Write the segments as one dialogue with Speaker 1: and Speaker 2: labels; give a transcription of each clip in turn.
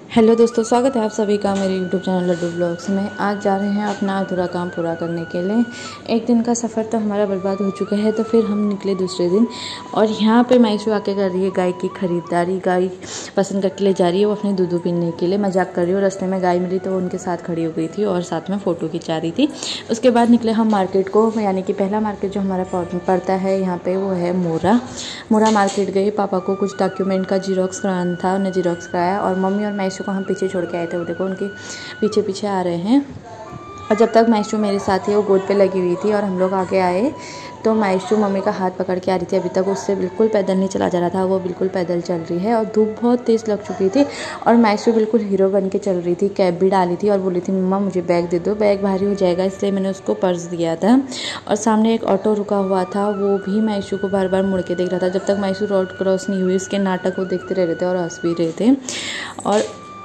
Speaker 1: Hello दोस्तों, स्वागत है आप सभी का मेरे यूट्यूब चैनल लड्डू ब्लॉग्स में। आज जा रहे हैं अपना अधूरा काम पूरा करने के लिए। एक दिन का सफ़र तो हमारा बर्बाद हो चुका है, तो फिर हम निकले दूसरे दिन। और यहाँ पे मायशू आके कर रही है गाय की ख़रीदारी। गाय पसंद करके ले जा रही है वो अपने दूध पीने के लिए। मजाक कर रही है। रास्ते में गाय मिली तो वो उनके साथ खड़ी हो गई थी और साथ में फ़ोटो खिंचा रही थी। उसके बाद निकले हम मार्केट को, यानी कि पहला मार्केट जो हमारा पड़ता है यहाँ पर वो है मोरा मार्केट गए। पापा को कुछ डॉक्यूमेंट का जीरोक्स कराना था, उन्हें जीरोक्स कराया। और मम्मी और मायशू को हम पीछे छोड़ के आए थे। वो देखो उनके पीछे पीछे आ रहे हैं। और जब तक मायशू मेरे साथ थी वो गोद पे लगी हुई थी और हम लोग आगे आए तो मायशू मम्मी का हाथ पकड़ के आ रही थी। अभी तक उससे बिल्कुल पैदल नहीं चला जा रहा था, वो बिल्कुल पैदल चल रही है। और धूप बहुत तेज़ लग चुकी थी और मायशू बिल्कुल हीरो बन के चल रही थी। कैब भी डाली थी और बोली थी मम्मा मुझे बैग दे दो, बैग भारी हो जाएगा, इसलिए मैंने उसको पर्स दिया था। और सामने एक ऑटो रुका हुआ था, वो भी मायशू को बार बार मुड़ के देख रहा था। जब तक मायशू रोड क्रॉस नहीं हुई उसके नाटक वो देखते रह रहे थे और हंस भी रहे थे। और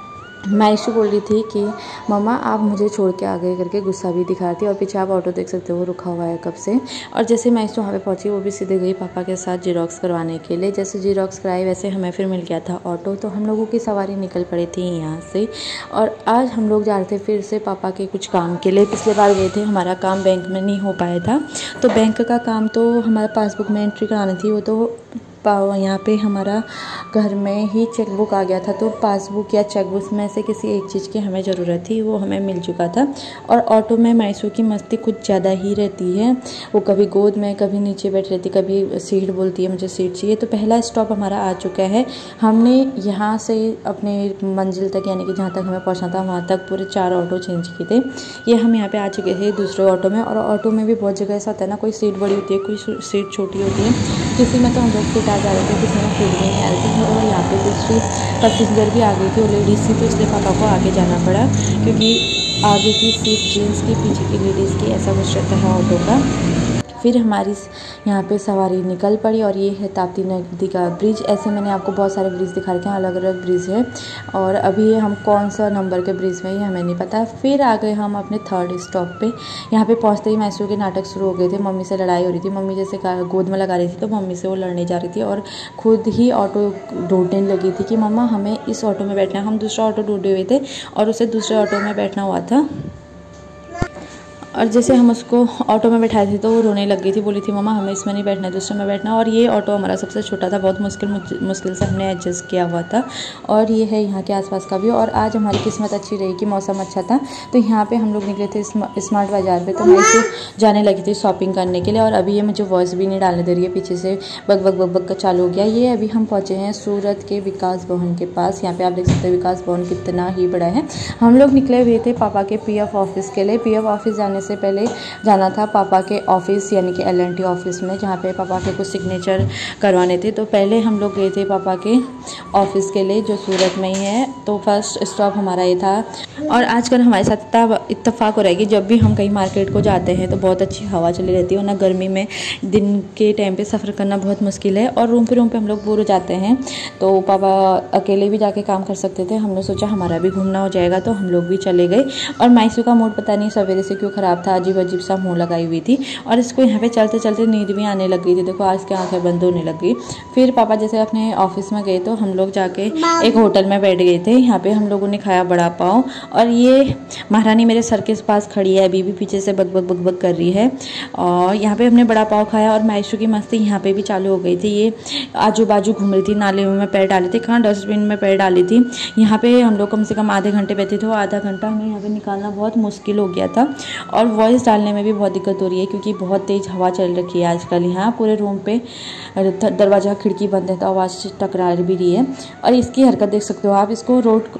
Speaker 1: मायशू बोल रही थी कि मम्मा आप मुझे छोड़ के आ गए करके गुस्सा भी दिखा रही थी। और पीछे आप ऑटो देख सकते हो वो रुका हुआ है कब से। और जैसे मायशू वहाँ पे पहुँची वो भी सीधे गई पापा के साथ जीरोक्स करवाने के लिए। जैसे जीरोक्स कराई वैसे हमें फिर मिल गया था ऑटो, तो हम लोगों की सवारी निकल पड़ी थी यहाँ से। और आज हम लोग जा रहे थे फिर से पापा के कुछ काम के लिए। पिछले बार गए थे, हमारा काम बैंक में नहीं हो पाया था, तो बैंक का काम तो हमारा पासबुक में एंट्री करानी थी, वो तो यहाँ पे हमारा घर में ही चेकबुक आ गया था। तो पासबुक या चेकबुक में से किसी एक चीज़ की हमें ज़रूरत थी, वो हमें मिल चुका था। और ऑटो में मायशू की मस्ती कुछ ज़्यादा ही रहती है। वो कभी गोद में कभी नीचे बैठ रहती, कभी सीट बोलती है मुझे सीट चाहिए। तो पहला स्टॉप हमारा आ चुका है। हमने यहाँ से अपने मंजिल तक, यानी कि जहाँ तक हमें पहुँचना था वहाँ तक पूरे 4 ऑटो चेंज किए थे। ये हम यहाँ पर आ चुके थे दूसरे ऑटो में। और ऑटो में भी बहुत जगह ऐसा होता है ना, कोई सीट बड़ी होती है, कोई सीट छोटी होती है। किसी में तो हम लोग सीट जा रहे थे, किसी में सीट भी नहीं आ रही थी। और यहाँ पे दूसरी पैसेंजर भी आ गई थी, वो लेडीज़ थी, तो इसलिए पापा को आगे जाना पड़ा, क्योंकि आगे की सीट जेंट्स की, पीछे की लेडीज़ की, ऐसा कुछ रहता है ऑटो का। फिर हमारी यहाँ पे सवारी निकल पड़ी। और ये है ताप्ती नदी का ब्रिज। ऐसे मैंने आपको बहुत सारे ब्रिज दिखा रखे हैं, अलग अलग ब्रिज है। और अभी हम कौन सा नंबर के ब्रिज में, ये हमें नहीं पता। फिर आ गए हम अपने 3rd स्टॉप पे। यहाँ पे पहुँचते ही मायशू के नाटक शुरू हो गए थे। मम्मी से लड़ाई हो रही थी। मम्मी जैसे गोद में लगा रही थी तो मम्मी से वो लड़ने जा रही थी और खुद ही ऑटो ढूंढने लगी थी कि मम्मा हमें इस ऑटो में बैठना है। हम दूसरा ऑटो ढूंढे हुए थे और उसे दूसरे ऑटो में बैठना हुआ था। और जैसे हम उसको ऑटो में बैठाए थे तो वो रोने लग गई थी, बोली थी मम्मा हमें इसमें नहीं बैठना, दूसरे में बैठना। और ये ऑटो हमारा सबसे छोटा था, बहुत मुश्किल से हमने एडजस्ट किया हुआ था। और ये है यहाँ के आसपास का व्यू। और आज हमारी किस्मत अच्छी रही कि मौसम अच्छा था, तो यहाँ पे हम लोग निकले थे स्मार्ट बाज़ार पे। तो मायशू जाने लगी थी शॉपिंग करने के लिए। और अभी ये मुझे वॉइस भी नहीं डालने दे रही है, पीछे से बग बग बग बग का चालू हो गया। ये अभी हम पहुँचे हैं सूरत के विकास भवन के पास। यहाँ पर आप देख सकते हैं विकास भवन कितना ही बड़ा है। हम लोग निकले हुए थे पापा के PF ऑफिस के लिए। PF ऑफिस जाने से पहले जाना था पापा के ऑफिस, यानी कि LNT ऑफिस में, जहाँ पे पापा के कुछ सिग्नेचर करवाने थे। तो पहले हम लोग गए थे पापा के ऑफिस के लिए, जो सूरत में ही है। तो फर्स्ट स्टॉप हमारा ये था। और आजकल हमारे साथ इत्तेफाक हो रहा है कि जब भी हम कहीं मार्केट को जाते हैं तो बहुत अच्छी हवा चली रहती है, वरना गर्मी में दिन के टाइम पे सफ़र करना बहुत मुश्किल है और रूम पे हम लोग बोर हो जाते हैं। तो पापा अकेले भी जाके काम कर सकते थे। हमने सोचा हमारा भी घूमना हो जाएगा, तो हम लोग भी चले गए। और मायशू का मूड पता नहीं सवेरे से क्यों ख़राब था, अजीब सा मुँह लगाई हुई थी। और इसको यहाँ पे चलते चलते नींद भी आने लग गई थी। देखो आज की आंखें बंद होने लग गई। फिर पापा जैसे अपने ऑफिस में गए तो हम लोग जाके एक होटल में बैठ गए थे। यहाँ पे हम लोगों ने खाया बड़ा पाव। और ये महारानी मेरे सर के पास खड़ी है, अभी भी पीछे से बग बग बग बग कर रही है। और यहाँ पे हमने बड़ा पाव खाया और मायशू की मस्ती यहाँ पे भी चालू हो गई थी। ये आजू बाजू घूम रही थी, नाले में पैर डाले थे, कहाँ डस्टबिन में पैर डाली थी। यहाँ पे हम लोग कम से कम आधे घंटे बैठे थे। वो आधा घंटा हमें यहाँ पे निकालना बहुत मुश्किल हो गया था। और वॉइस डालने में भी बहुत दिक्कत हो रही है, क्योंकि बहुत तेज़ हवा चल रखी है आजकल। यहाँ पूरे रूम पे दरवाज़ा खिड़की बंद है तो आवाज़ टकरा भी रही है। और इसकी हरकत देख सकते हो आप, इसको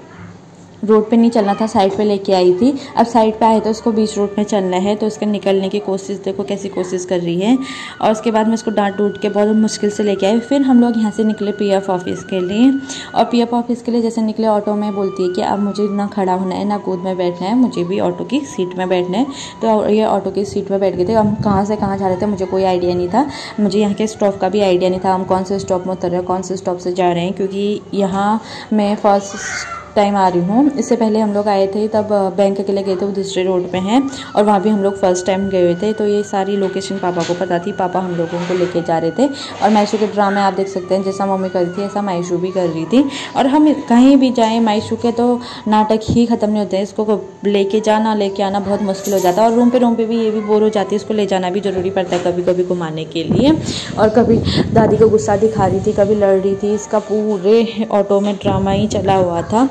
Speaker 1: रोड पे नहीं चलना था, साइड पे लेके आई थी। अब साइड पे आए तो उसको बीच रोड में चलना है, तो उसके निकलने की कोशिश देखो कैसी कोशिश कर रही है। और उसके बाद मैं उसको डांट डूट के बहुत मुश्किल से लेके आई। फिर हम लोग यहाँ से निकले PF ऑफिस के लिए। और PF ऑफिस के लिए जैसे निकले ऑटो में बोलती है कि अब मुझे ना खड़ा होना है ना गोद में बैठना है, मुझे भी ऑटो की सीट में बैठना है। तो ये ऑटो की सीट में बैठ गए थे। हम कहाँ से कहाँ जा रहे थे मुझे कोई आइडिया नहीं था, मुझे यहाँ के स्टॉप का भी आइडिया नहीं था, हम कौन से स्टॉप में उतर रहे हैं, कौन से स्टॉप से जा रहे हैं। क्योंकि यहाँ मैं फर्स्ट टाइम आ रही हूँ। इससे पहले हम लोग आए थे तब बैंक के लिए गए थे, वो दूसरे रोड पे हैं और वहाँ भी हम लोग फर्स्ट टाइम गए हुए थे। तो ये सारी लोकेशन पापा को पता थी, पापा हम लोगों को लेके जा रहे थे। और मायशू के ड्रामे आप देख सकते हैं, जैसा मम्मी कर रही थी ऐसा मायशू भी कर रही थी। और हम कहीं भी जाएँ मायशू के तो नाटक ही ख़त्म नहीं होते हैं। इसको लेके जाना लेके आना बहुत मुश्किल हो जाता है और रूम पे भी ये भी बोर हो जाती है, इसको ले जाना भी ज़रूरी पड़ता है कभी कभी घुमाने के लिए। और कभी दादी को गुस्सा दिखा रही थी, कभी लड़ रही थी, इसका पूरे ऑटो में ड्रामा ही चला हुआ था।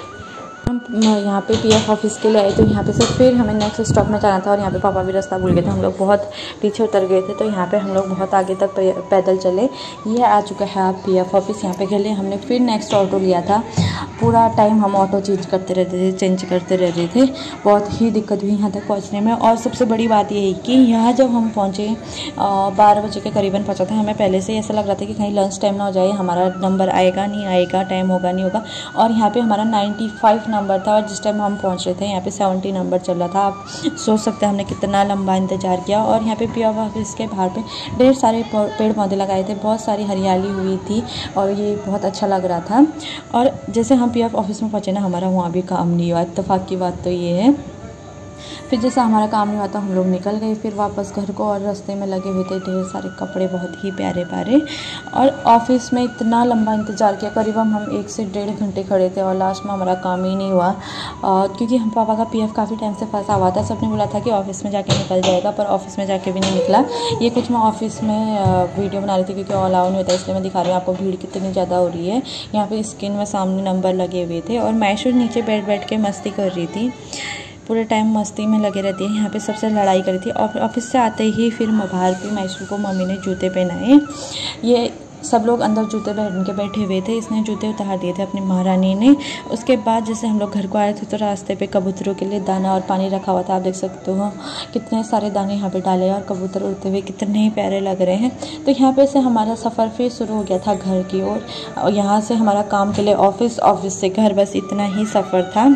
Speaker 1: हम यहाँ पे पीएफ ऑफिस के लिए आए तो यहाँ पे से फिर हमें नेक्स्ट स्टॉप में जाना था और यहाँ पे पापा भी रास्ता भूल गए थे। हम लोग बहुत पीछे उतर गए थे, तो यहाँ पे हम लोग बहुत आगे तक पैदल चले। ये आ चुका है आप पीएफ ऑफिस। यहाँ पे के लिए हमने फिर नेक्स्ट ऑटो लिया था। पूरा टाइम हम ऑटो चेंज करते रहते थे। बहुत ही दिक्कत हुई यहाँ तक पहुँचने में। और सबसे बड़ी बात ये है कि यहाँ जब हम पहुँचे 12 बजे के करीबन पहुँचा था। हमें पहले से ऐसा लग रहा था कि कहीं लंच टाइम ना हो जाए, हमारा नंबर आएगा नहीं आएगा, टाइम होगा नहीं होगा। और यहाँ पे हमारा 95 नंबर था और जिस टाइम हम पहुँच रहे थे यहाँ पे 70 नंबर चल रहा था। आप सोच सकते हैं हमने कितना लंबा इंतज़ार किया। और यहाँ पे पीएफ ऑफिस के बाहर पे ढेर सारे पेड़ पौधे लगाए थे, बहुत सारी हरियाली हुई थी और ये बहुत अच्छा लग रहा था। और जैसे हम पीएफ ऑफिस में पहुँचे ना, हमारा वहाँ भी काम नहीं हुआ। इत्तेफाक की बात तो ये है। फिर जैसे हमारा काम नहीं हुआ तो हम लोग निकल गए फिर वापस घर को। और रास्ते में लगे हुए थे ढेर सारे कपड़े, बहुत ही प्यारे प्यारे। और ऑफिस में इतना लंबा इंतज़ार किया, करीबन हम 1 से 1.5 घंटे खड़े थे और लास्ट में हमारा काम ही नहीं हुआ। क्योंकि हम पापा का पीएफ काफ़ी टाइम से फंसा हुआ था। सबने बोला था कि ऑफिस में जाके निकल जाएगा, पर ऑफिस में जाके भी नहीं निकला। ये कुछ मैं ऑफिस में वीडियो बना रही थी क्योंकि अलाउ नहीं होता, इसलिए मैं दिखा रही हूँ आपको भीड़ कितनी ज़्यादा हो रही है। यहाँ पे स्क्रीन में सामने नंबर लगे हुए थे और मायशू नीचे बैठ के मस्ती कर रही थी, पूरे टाइम मस्ती में लगे रहती है। यहाँ पे सबसे लड़ाई करी थी। ऑफिस से आते ही फिर बाहर भी मायशू को मम्मी ने जूते पहनाए। ये सब लोग अंदर जूते पहन के बैठे हुए थे, इसने जूते उतार दिए थे अपनी महारानी ने। उसके बाद जैसे हम लोग घर को आए थे तो रास्ते पे कबूतरों के लिए दाना और पानी रखा हुआ था। आप देख सकते हो कितने सारे दाने यहाँ पे डाले और कबूतर उड़ते हुए कितने ही प्यारे लग रहे हैं। तो यहाँ पे से हमारा सफ़र फिर शुरू हो गया था घर की ओर। और यहाँ से हमारा काम के लिए ऑफिस, ऑफिस से घर, बस इतना ही सफ़र था।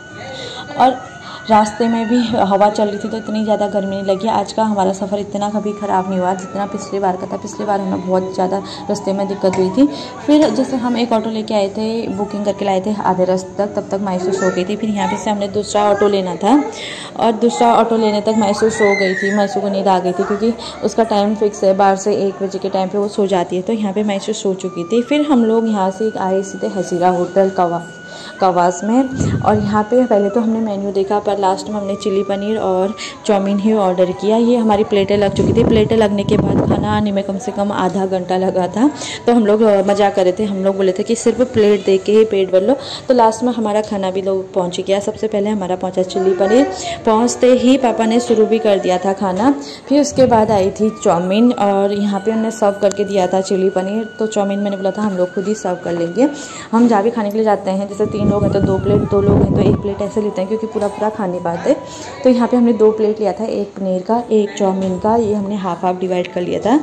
Speaker 1: और रास्ते में भी हवा चल रही थी तो इतनी ज़्यादा गर्मी नहीं लगी। आज का हमारा सफ़र इतना कभी ख़राब नहीं हुआ जितना पिछली बार का था। पिछली बार हमें बहुत ज़्यादा रास्ते में दिक्कत हुई थी। फिर जैसे हम एक ऑटो लेके आए थे, बुकिंग करके लाए थे आधे रास्ते तक, तब तक मायशू सो गई थी। फिर यहाँ पे से हमने दूसरा ऑटो लेना था और दूसरा ऑटो लेने तक मायशू सो गई थी। मायशू को नींद आ गई थी क्योंकि उसका टाइम फिक्स है, 12 से 1 बजे के टाइम पर वो सो जाती है। तो यहाँ पर मायशू सो चुकी थी। फिर हम लोग यहाँ से आए सीधे हजीरा होटल कवास में। और यहाँ पे पहले तो हमने मेन्यू देखा, पर लास्ट में हमने चिली पनीर और चाउमीन ही ऑर्डर किया। ये हमारी प्लेटें लग चुकी थी। प्लेटें लगने के बाद खाना आने में कम से कम आधा घंटा लगा था। तो हम लोग मजाक कर रहे थे, हम लोग बोले थे कि सिर्फ प्लेट दे के ही पेट भर लो। तो लास्ट में हमारा खाना भी लोग पहुँच गया। सबसे पहले हमारा पहुँचा चिली पनीर। पहुँचते ही पापा ने शुरू भी कर दिया था खाना। फिर उसके बाद आई थी चाउमीन और यहाँ पर उन्होंने सर्व करके दिया था चिली पनीर। तो चाउमीन मैंने बोला था हम लोग खुद ही सर्व कर लेंगे। हम जहाँ भी खाने के लिए जाते हैं, जैसे 3 लोग हैं तो 2 प्लेट, 2 लोग हैं तो 1 प्लेट ऐसे लेते हैं क्योंकि पूरा खा नहीं पाते। तो यहाँ पे हमने 2 प्लेट लिया था, 1 पनीर का 1 चाउमीन का। ये हमने हाफ डिवाइड कर लिया था।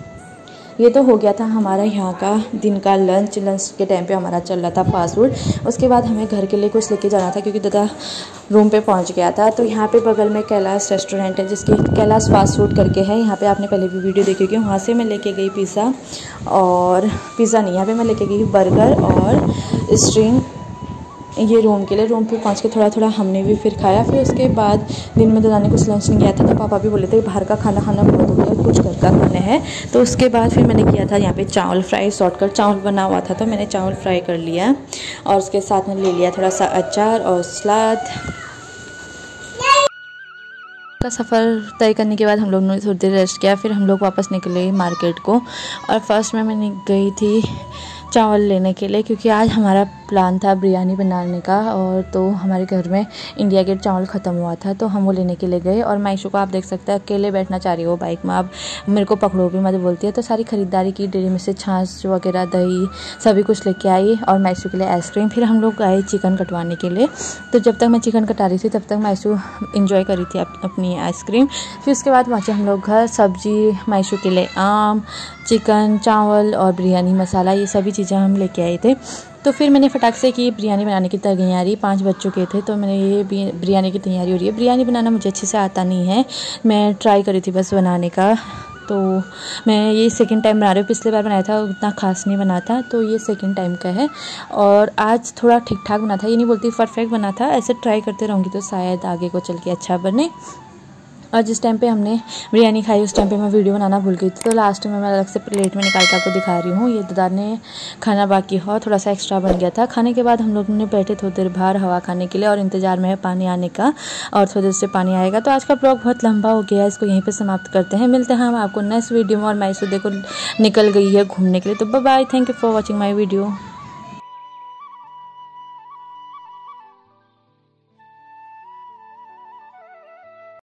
Speaker 1: ये तो हो गया था हमारा यहाँ का दिन का लंच के टाइम पे हमारा चल रहा था फास्ट फूड। उसके बाद हमें घर के लिए कुछ लेके जाना था क्योंकि दादा रूम पे पहुँच गया था। तो यहाँ पे बगल में कैलाश रेस्टोरेंट है जिसकी कैलाश फास्ट फूड करके है। यहाँ पे आपने पहले भी वीडियो देखी होगी। वहाँ से मैं लेके गई पिज़्ज़ा, और पिज़्ज़ा नहीं, यहाँ पे मैं लेके गई बर्गर और स्ट्रिंग ये रूम के लिए। रूम पे पहुँच के थोड़ा हमने भी फिर खाया। फिर उसके बाद दिन में दादा ने कुछ लंच नहीं किया था तो पापा भी बोले थे बाहर का खाना बहुत हो गया, कुछ घर का खाना है। तो उसके बाद फिर मैंने किया था यहाँ पे चावल फ्राई। शॉर्टकट चावल बना हुआ था तो मैंने चावल फ्राई कर लिया और उसके साथ में ले लिया थोड़ा सा अचार और सलाद। का सफ़र तय करने के बाद हम लोग ने थोड़ी देर रेस्ट किया। फिर हम लोग वापस निकले मार्केट को। और फर्स्ट में मैं गई थी चावल लेने के लिए क्योंकि आज हमारा प्लान था बिरयानी बनाने का। और तो हमारे घर में इंडिया गेट चावल ख़त्म हुआ था तो हम वो लेने के लिए गए। और मायशू को आप देख सकते हैं अकेले बैठना चाह रही है वो बाइक में। अब मेरे को पकड़ो भी मत बोलती है। तो सारी ख़रीदारी की, डेयरी में से छाछ वगैरह, दही सभी कुछ लेके आई और मायशू के लिए आइसक्रीम। फिर हम लोग गए चिकन कटवाने के लिए। तो जब तक मैं चिकन कटा रही थी तब तक मायशू इंजॉय कर रही थी अपनी आइसक्रीम। फिर उसके बाद पहुँचे हम लोग घर। सब्जी मायशू के लिए आम, चिकन, चावल और बिरयानी मसाला, ये सभी चीज़ें हम लेके आए थे। तो फिर मैंने फटाक से की बिरयानी बनाने की तैयारी। 5 बज चुके थे तो मैंने ये बिरयानी की तैयारी हो रही है। बिरयानी बनाना मुझे अच्छे से आता नहीं है, मैं ट्राई करी थी बस बनाने का। तो मैं ये सेकंड टाइम बना रही हूँ। पिछले बार बनाया था उतना खास नहीं बना था, तो ये सेकंड टाइम का है। और आज थोड़ा ठीक ठाक बना था, ये नहीं बोलती परफेक्ट बना था, ऐसे ट्राई करते रहूँगी तो शायद आगे को चल के अच्छा बने। और जिस टाइम पे हमने बिरयानी खाई उस टाइम पे मैं वीडियो बनाना भूल गई थी, तो लास्ट में मैं अलग से प्लेट में निकाल के आपको दिखा रही हूँ। ये दादा ने खाना बाकी हो थोड़ा सा एक्स्ट्रा बन गया था। खाने के बाद हम लोग ने बैठे थोड़ी देर बाहर हवा खाने के लिए और इंतज़ार में है पानी आने का, और थोड़ी देर से पानी आएगा। तो आज का ब्लॉग बहुत लंबा हो गया है, इसको यहीं पर समाप्त करते हैं। मिलते हैं हम आपको नेक्स्ट वीडियो में। और मायसू देखो निकल गई है घूमने के लिए। तो bye bye, thank you for watching my video.